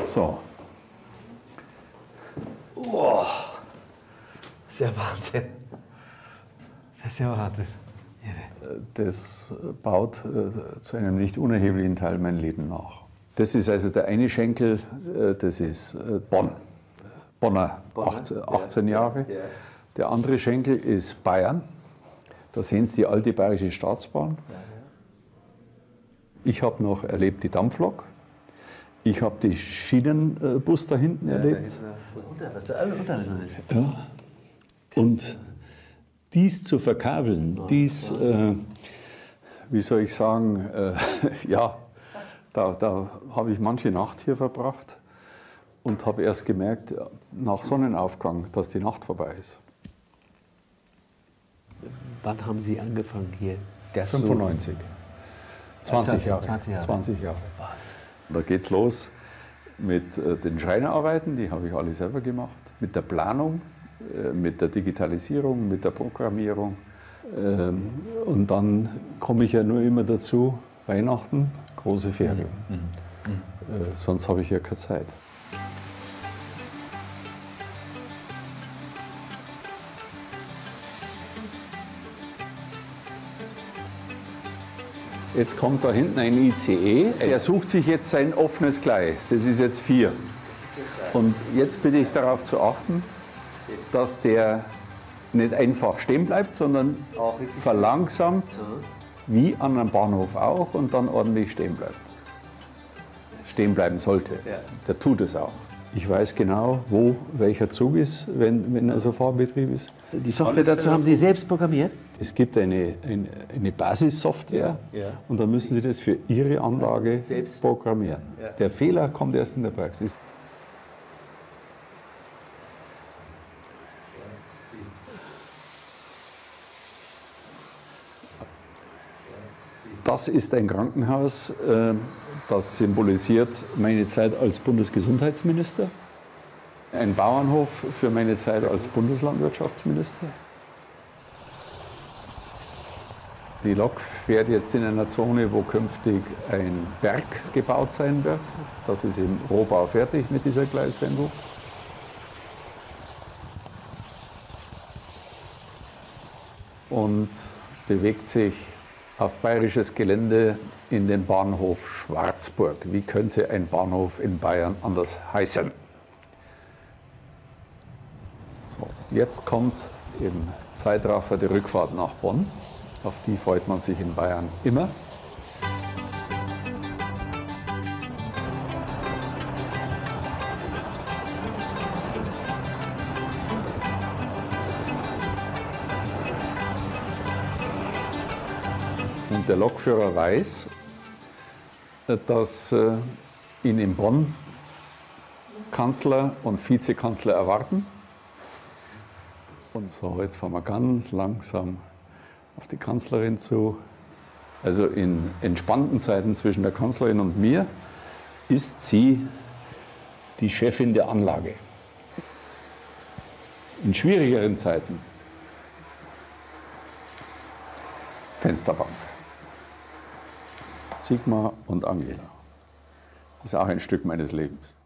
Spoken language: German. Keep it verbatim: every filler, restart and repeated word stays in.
So. Oh, das ist ja Wahnsinn. Das ist ja Wahnsinn. Das baut äh, zu einem nicht unerheblichen Teil mein Leben nach. Das ist also der eine Schenkel, äh, das ist äh, Bonn. Bonner, Bonner? achtzehn, achtzehn Ja. Jahre. Ja. Der andere Schenkel ist Bayern. Da sehen Sie die alte Bayerische Staatsbahn. Ja, ja. Ich habe noch erlebt die Dampflok. Ich habe die Schienenbus da hinten Ja, erlebt. da hinten, was da alle unter ist. Ja. Und dies zu verkabeln, dies, äh, wie soll ich sagen, äh, ja, da, da habe ich manche Nacht hier verbracht und habe erst gemerkt, nach Sonnenaufgang, dass die Nacht vorbei ist. Wann haben Sie angefangen hier? Der fünfundneunzig. zwanzig Jahre. zwanzig Jahre. zwanzig Jahre. Da geht's los mit äh, den Schreinerarbeiten, die habe ich alle selber gemacht, mit der Planung, äh, mit der Digitalisierung, mit der Programmierung. Ähm, und dann komme ich ja nur immer dazu, Weihnachten, große Ferien. Mhm. Mhm. Äh, sonst habe ich ja keine Zeit. Jetzt kommt da hinten ein I C E, er sucht sich jetzt sein offenes Gleis, das ist jetzt vier. Und jetzt bitte ich darauf zu achten, dass der nicht einfach stehen bleibt, sondern verlangsamt, wie an einem Bahnhof auch, und dann ordentlich stehen bleibt. Stehen bleiben sollte. Der tut es auch. Ich weiß genau, wo welcher Zug ist, wenn, wenn er so Fahrbetrieb ist. Die Software dazu haben Sie selbst programmiert? Es gibt eine, eine, eine Basissoftware, Ja, ja. und dann müssen Sie das für Ihre Anlage Selbst programmieren. Ja. Der Fehler kommt erst in der Praxis. Das ist ein Krankenhaus, äh, das symbolisiert meine Zeit als Bundesgesundheitsminister. Ein Bauernhof für meine Zeit als Bundeslandwirtschaftsminister. Die Lok fährt jetzt in einer Zone, wo künftig ein Berg gebaut sein wird. Das ist im Rohbau fertig mit dieser Gleiswendung. Und bewegt sich auf bayerisches Gelände in den Bahnhof Schwarzburg. Wie könnte ein Bahnhof in Bayern anders heißen? So, jetzt kommt im Zeitraffer die Rückfahrt nach Bonn. Auf die freut man sich in Bayern immer. Und der Lokführer weiß, dass äh, ihn in Bonn Kanzler und Vizekanzler erwarten. Und so, jetzt fahren wir ganz langsam auf die Kanzlerin zu. Also in entspannten Zeiten zwischen der Kanzlerin und mir ist sie die Chefin der Anlage. In schwierigeren Zeiten Fensterbank. Sigmar und Angela. Das ist auch ein Stück meines Lebens.